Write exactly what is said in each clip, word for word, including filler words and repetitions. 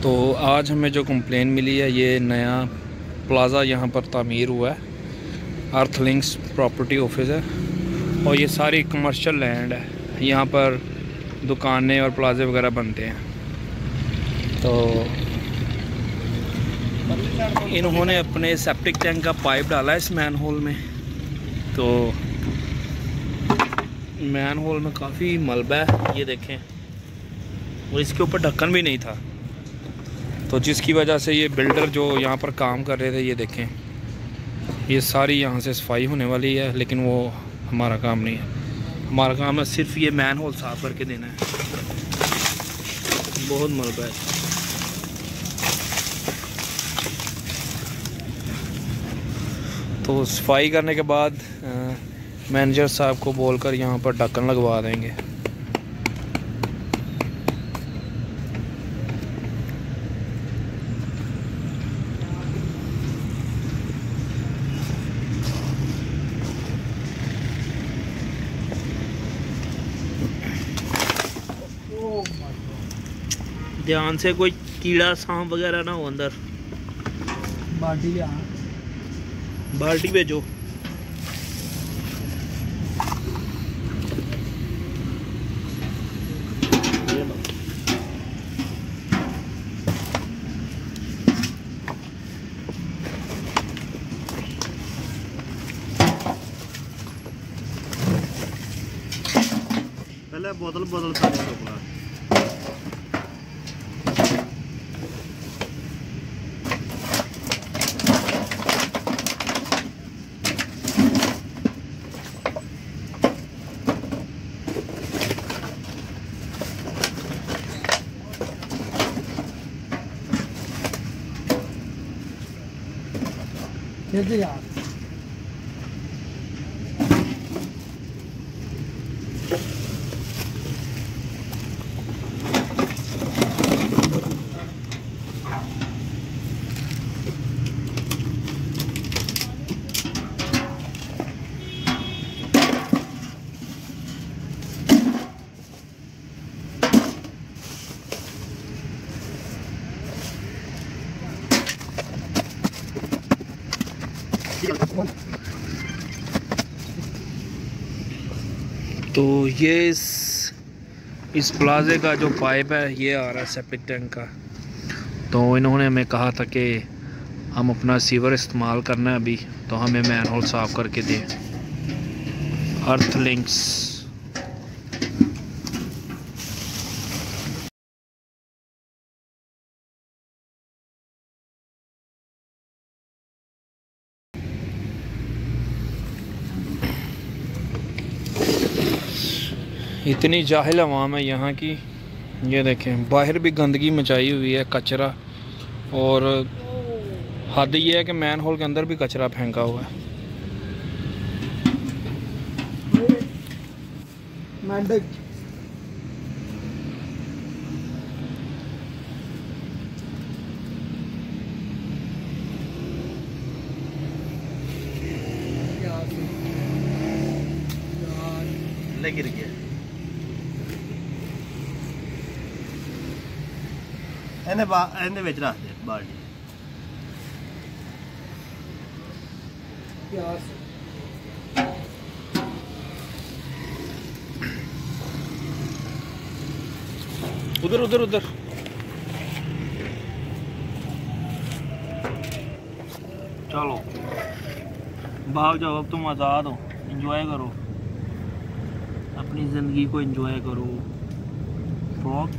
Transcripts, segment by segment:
तो आज हमें जो कंप्लेन मिली है, ये नया प्लाज़ा यहाँ पर तामीर हुआ है। अर्थलिंक्स प्रॉपर्टी ऑफिस है और ये सारी कमर्शियल लैंड है। यहाँ पर दुकानें और प्लाजे वगैरह बनते हैं। तो इन्होंने अपने सेप्टिक टैंक का पाइप डाला है इस मैन होल में। तो मैन होल में काफ़ी मलबा है, ये देखें, और इसके ऊपर ढक्कन भी नहीं था। तो जिसकी वजह से ये बिल्डर जो यहाँ पर काम कर रहे थे, ये देखें, ये सारी यहाँ से सफाई होने वाली है, लेकिन वो हमारा काम नहीं है। हमारा काम है सिर्फ ये मैन होल साफ करके देना है। बहुत मलबा है। तो सफाई करने के बाद मैनेजर साहब को बोलकर यहाँ पर ढक्कन लगवा देंगे। ध्यान से, कोई कीड़ा सांप वगैरह ना हो अंदर। बाल्टी ले आ, बाल्टी भेजो। पहले बोतल बोतल पानी रोकना। जल्दी यार। तो ये इस इस प्लाजे का जो पाइप है, ये आ रहा है सेप्टिक टैंक का। तो इन्होंने हमें कहा था कि हम अपना सीवर इस्तेमाल करना है अभी, तो हमें मैन होल साफ़ करके दें। अर्थलिंक्स। इतनी जाहिल अवाम है यहाँ की। ये देखें, बाहर भी गंदगी मचाई हुई है, कचरा, और हद ये है कि मैन होल के अंदर भी कचरा फेंका हुआ है। गिर गया। ਇਹਨੇ ਬਾ ਇਹਦੇ ਵਿੱਚ ਰੱਖ ਦੇ ਬਾਲਟੀ। उधर उधर उधर चलो, भाग जाओ, अब तुम आज़ाद हो। एंजॉय करो अपनी ज़िंदगी को, एंजॉय करो। फ्रॉक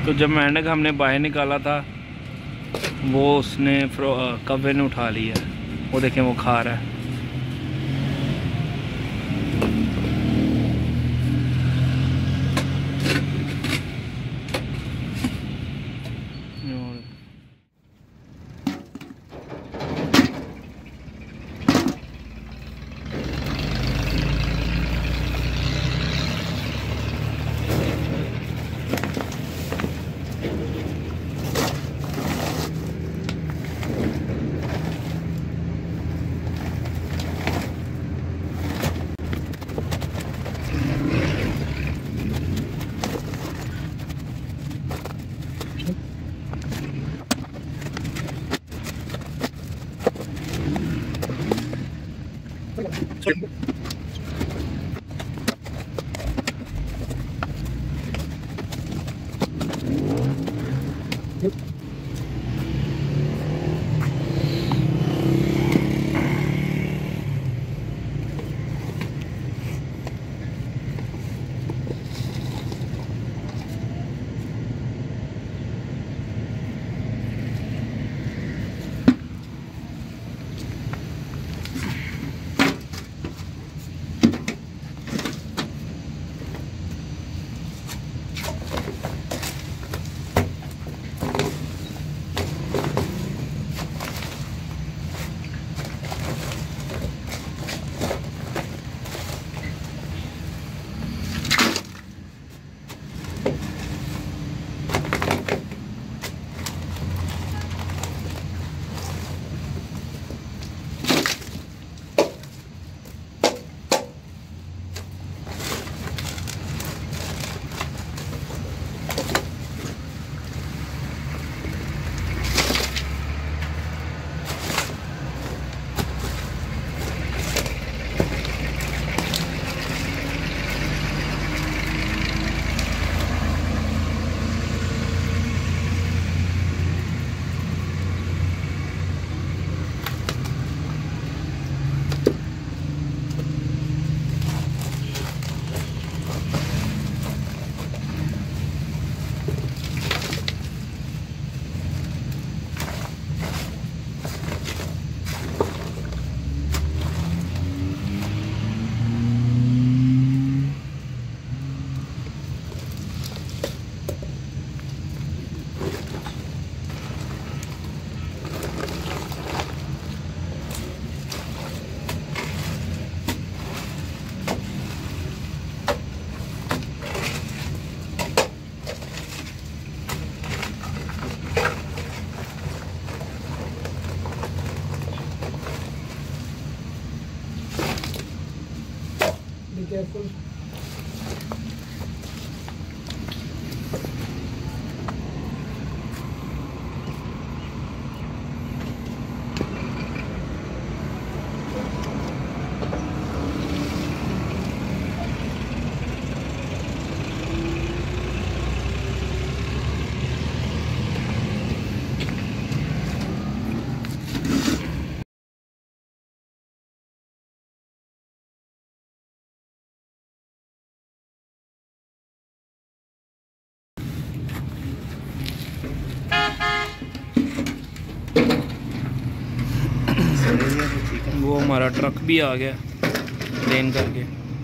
तो जब मेंढक हमने बाहर निकाला था वो उसने कव्वे ने उठा लिया। वो देखें वो खा रहा है। careful. वो हमारा ट्रक भी आ गया लेन करके।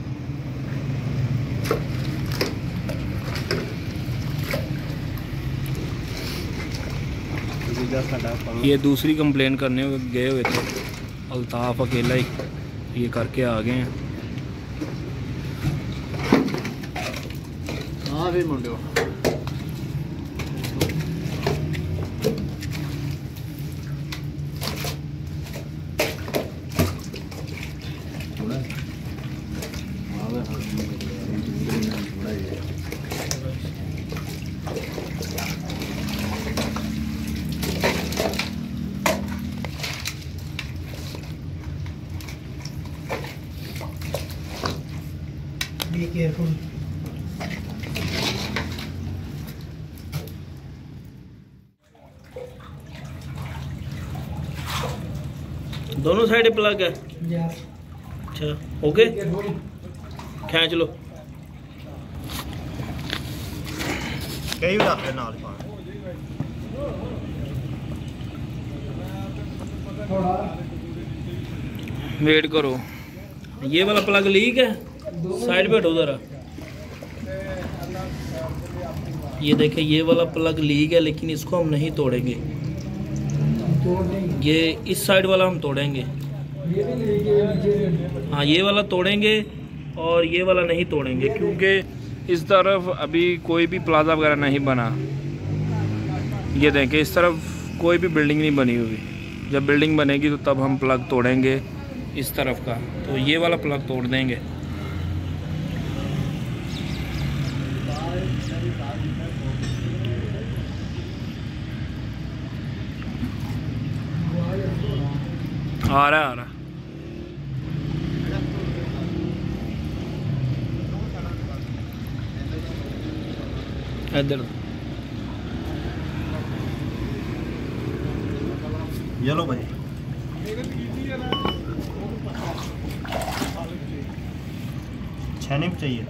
ये दूसरी कंप्लेन करने गए हुए थे, अल्ताफ अकेला ही ये करके आ गए हैं। हाँ फिर मुंडो Be careful. दोनों साइड प्लग है। Yeah. अच्छा ओके, Be careful. खींच लो। कई भी रख दे नाल पा थोड़ा वेट करो। ये वाला प्लग लीक है, साइड पे हटो जरा। ये देखें, ये वाला प्लग लीक है, लेकिन इसको हम नहीं तोड़ेंगे। तोड़ देंगे। ये इस साइड वाला हम तोड़ेंगे। ये भी लेके नीचे हाँ, ये वाला तोड़ेंगे और ये वाला नहीं तोड़ेंगे, क्योंकि इस तरफ अभी कोई भी प्लाजा वगैरह नहीं बना। ये देखें, इस तरफ कोई भी बिल्डिंग नहीं बनी हुई। जब बिल्डिंग बनेगी तो तब हम प्लग तोड़ेंगे इस तरफ का। तो ये वाला प्लग तोड़ देंगे। आ रहा आ रहा इधर। चलो भाई छेनी भी चाहिए।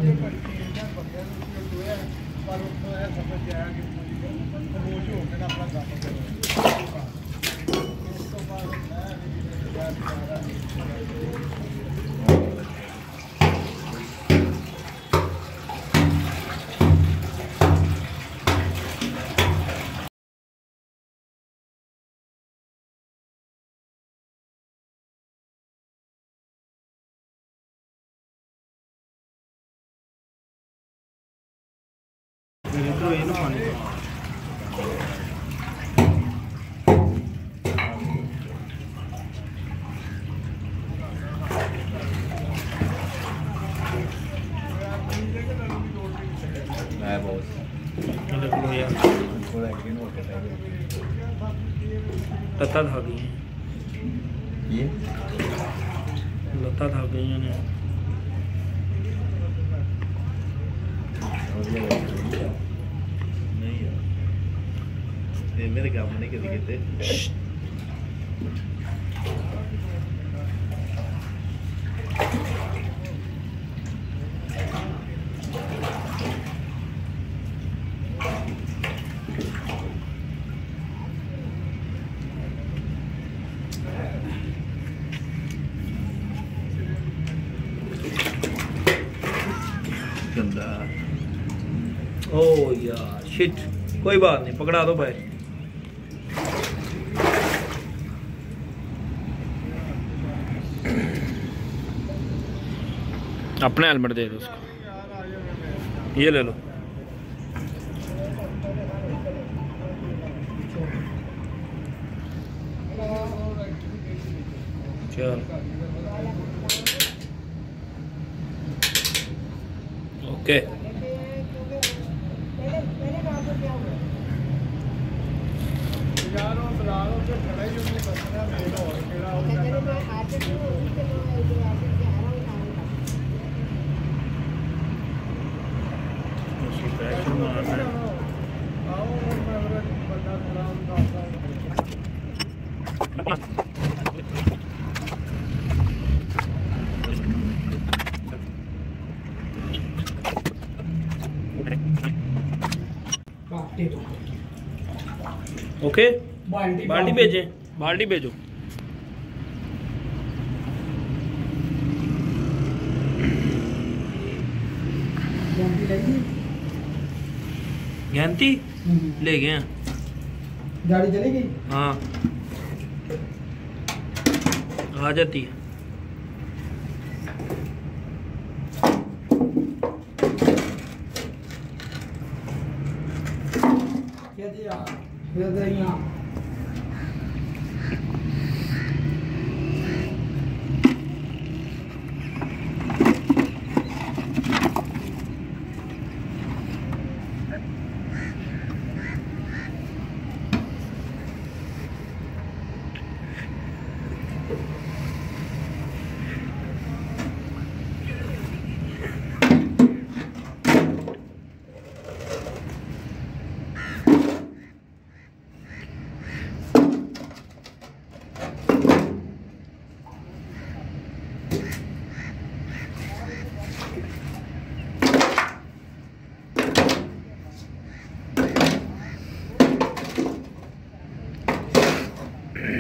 इधर ये ना पानी मैं बहुत लता था गई ये लता था गई ने। नहीं यार, ये मेरे काम नहीं कभी कहते। गंदा। ओ यार शिट, कोई बात नहीं, पकड़ा दो भाई। अपना हेलमेट दे दो उसको, ये ले लो। चल ओके। ओके, बाल्टी बाल्टी भेजे, बाल्टी भेजो। गहनती ले गए हैं। गाड़ी चलेगी? हाँ आ जाती है। क्या दिया? दे दे यहाँ।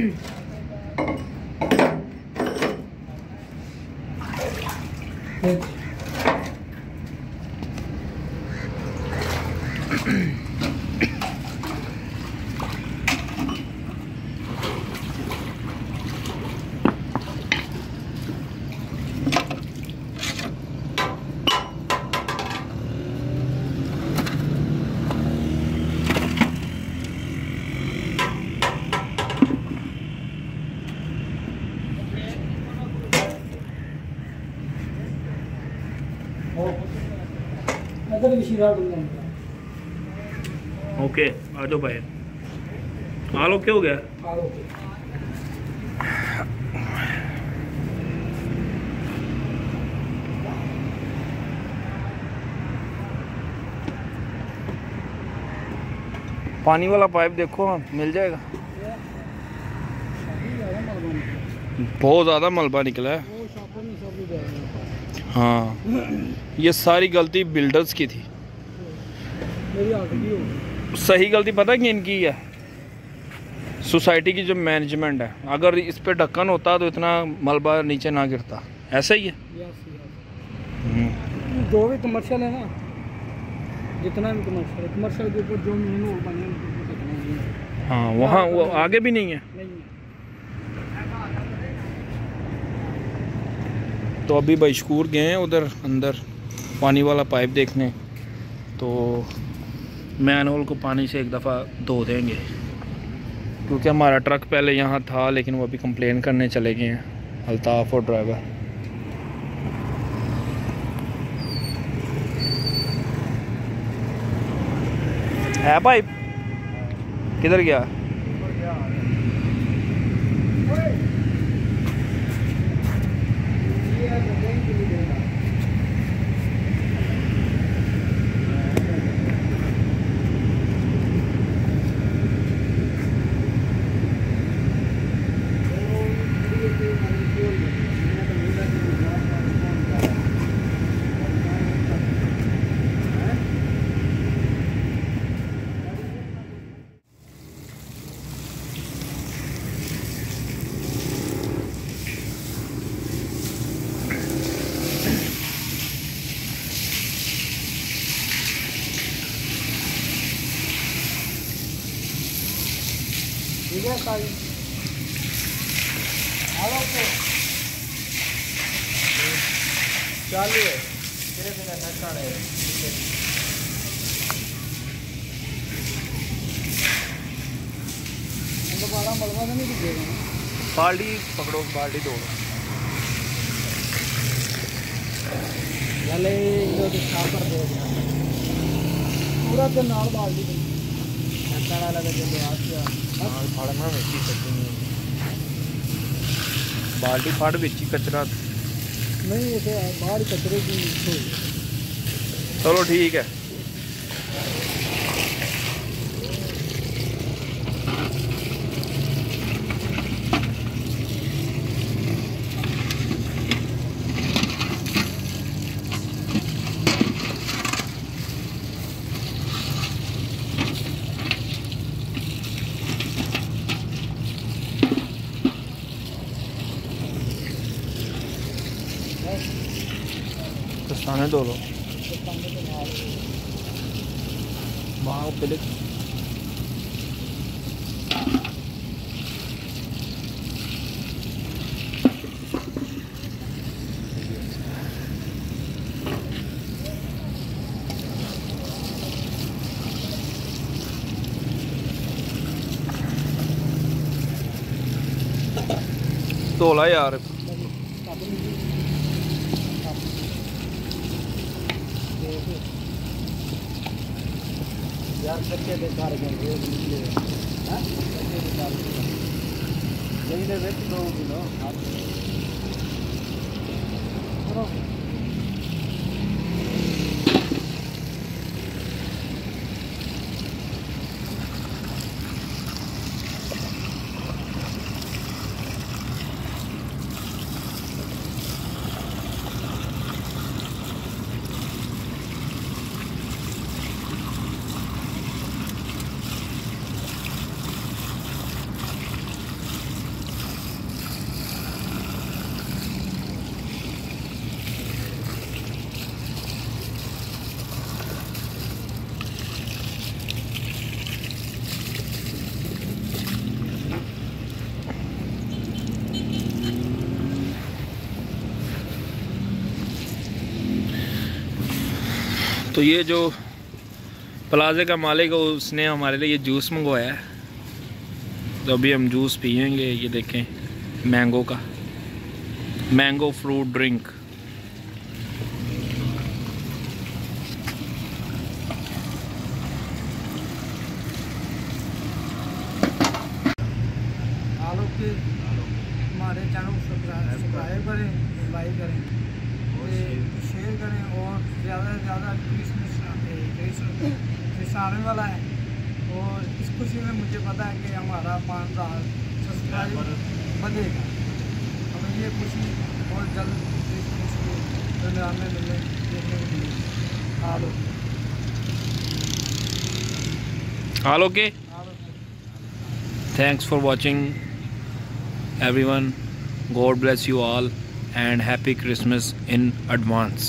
अगर विशीरा डूबना ओके आ जाओ भाई। आलो क्या हो गया? आलो पानी वाला पाइप देखो, हाँ, मिल जाएगा। बहुत ज़्यादा मलबा निकला है। वो शॉपर में सब भी जाएगा। हाँ, ये सारी गलती बिल्डर्स की थी। मेरी आखिरी हो सही गलती पता है कि इनकी है, सोसाइटी की जो मैनेजमेंट है। अगर इस पे ढक्कन होता तो इतना मलबा नीचे ना गिरता। ऐसा ही है। यस यस जो भी कमर्शियल है ना, जितना भी कमर्शियल है, कमर्शियल के ऊपर जो मेन वो बने उनके ऊपर कितना नहीं है। हाँ, वहाँ वो आगे भी नहीं है। नहीं है। तो अभी बशकूर गए हैं उधर अंदर पानी वाला पाइप देखने, तो मैन होल को पानी से एक दफ़ा धो देंगे, क्योंकि हमारा ट्रक पहले यहाँ था लेकिन वो अभी कंप्लेन करने चले गए हैं, अल्ताफ़ और ड्राइवर। है पाइप किधर गया? ठीक है सारी आलो पे चालू है तेरे बिना नशा है। दोबारा मलबा तो नहीं दिखेगा ना। बाल्टी पकड़ो, बाल्टी दो। गले इधर तो छापर दे दिया पूरा तो नाल बाल्टी दे नशा लगा जब आ गया ਨਾਲ ਫੜਨਾ ਵਿੱਚ ਹੀ ਕੱਚੀ ਬਾਲਟੀ ਫੜ ਵਿੱਚ ਹੀ ਕਚਰਾ। नहीं ये तो बाहर कचरे की हो। चलो ठीक है। दस्ताने धो लो वहाँ पहले। धोला यार। यार कच्चे बेकार गए ये निकले हां कच्चे बेकार यही दे वेट दो किलो करो। तो ये जो प्लाजे का मालिक है उसने हमारे लिए ये जूस मंगवाया है, तो अभी हम जूस पियेंगे। ये देखें मैंगो का, मैंगो फ्रूट ड्रिंक। आलोक के हमारे चैनल को सब्सक्राइब करें, लाइक करें, शेयर करें और ज़्यादा से ज़्यादा क्रिसमस आने वाला है और इस खुशी में मुझे पता है कि हमारा पाँच हज़ार सब्सक्राइबर बढ़ेगा। हमें ये खुशी बहुत जल्द क्रिसमस के दरमियान में मिलने देखने को मिलेगी। आलोक आलोक के thanks for watching everyone. God bless you all and happy Christmas in advance.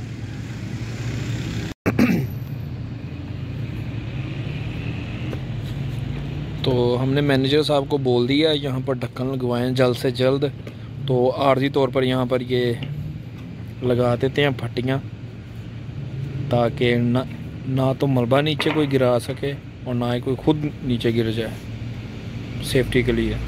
तो हमने मैनेजर साहब को बोल दिया यहाँ पर ढक्कन लगवाएं जल्द से जल्द। तो आर्जी तौर पर यहाँ पर ये लगा देते हैं फटियाँ, ताकि ना ना तो मलबा नीचे कोई गिरा सके और ना ही कोई खुद नीचे गिर जाए, सेफ्टी के लिए।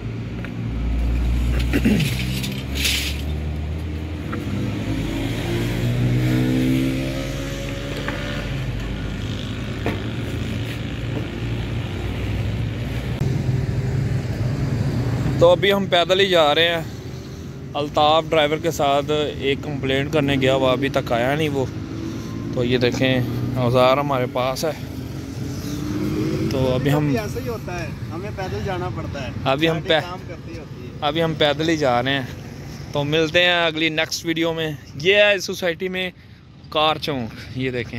तो अभी हम पैदल ही जा रहे हैं। अल्ताफ़ ड्राइवर के साथ एक कंप्लेंट करने गया, वो अभी तक आया नहीं वो। तो ये देखें औज़ार हमारे पास है। तो अभी हम ऐसा ही होता है, हमें पैदल जाना पड़ता है। अभी हम पै काम करती होती है। अभी हम पैदल ही जा रहे हैं। तो मिलते हैं अगली नेक्स्ट वीडियो में। ये है सोसाइटी में कार चौक, ये देखें,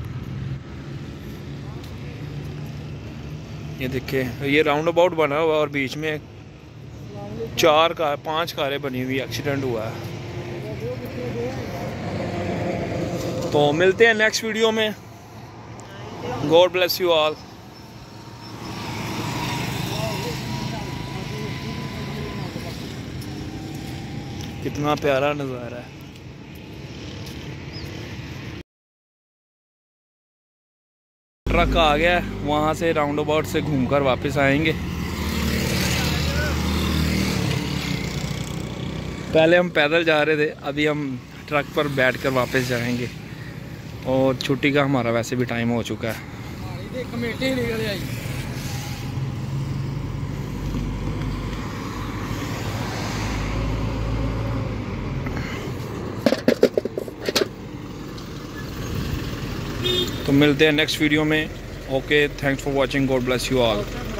ये देखें ये राउंड अबाउट बना हुआ और बीच में चार कार पांच कारें बनी हुई, एक्सीडेंट हुआ है। तो मिलते हैं नेक्स्ट वीडियो में। God bless you all. कितना प्यारा नज़ारा है। ट्रक आ गया, वहाँ से राउंड अबाउट से घूमकर वापस आएंगे। पहले हम पैदल जा रहे थे, अभी हम ट्रक पर बैठकर वापस जाएंगे। और छुट्टी का हमारा वैसे भी टाइम हो चुका है। तो मिलते हैं नेक्स्ट वीडियो में। Okay, thanks for watching, God bless you all.